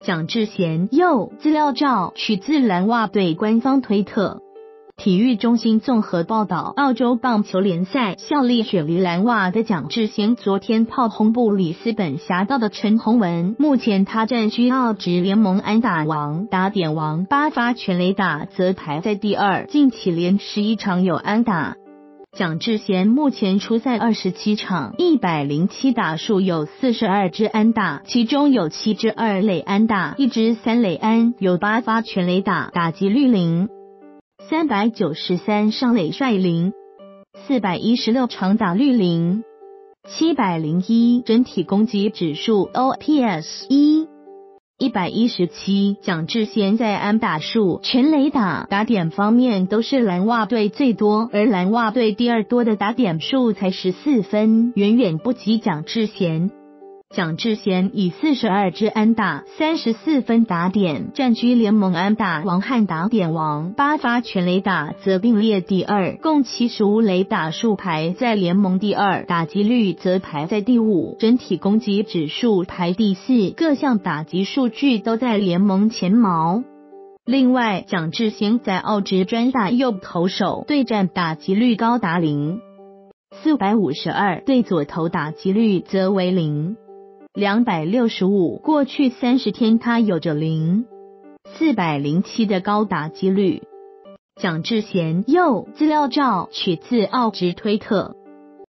蒋志贤右，资料照取自蓝袜队官方推特。体育中心综合报道，澳洲棒球联赛效力雪梨蓝袜的蒋志贤昨天炮轰布里斯本侠盗的陈宏文，目前他占据澳职联盟安打王、打点王，8发全垒打则排在第二，近期连11场有安打。蒋志贤目前出赛27场，107打数，有42支安打，其中有7支2垒安打，1支3垒安，有8发全垒打，打击率0，393上垒率0，416长打率0，701整体攻击指数 OPS 1，117。蒋志贤在安打数、全垒打、打点方面都是蓝袜队最多，而蓝袜队第二多的打点数才14分，远远不及蒋志贤。蒋志贤以42支安打、34分打点，占据联盟安打王和打点王，8发全垒打则并列第二，共75垒打数排在联盟第二，打击率则排在第五，整体攻击指数排第四，各项打击数据都在联盟前茅。另外，蒋志贤在澳职专打右投手对战打击率高达0，452，对左投打击率则为0，265，过去30天他有着0，407的高打击率。蒋志贤右，资料照取自澳职推特。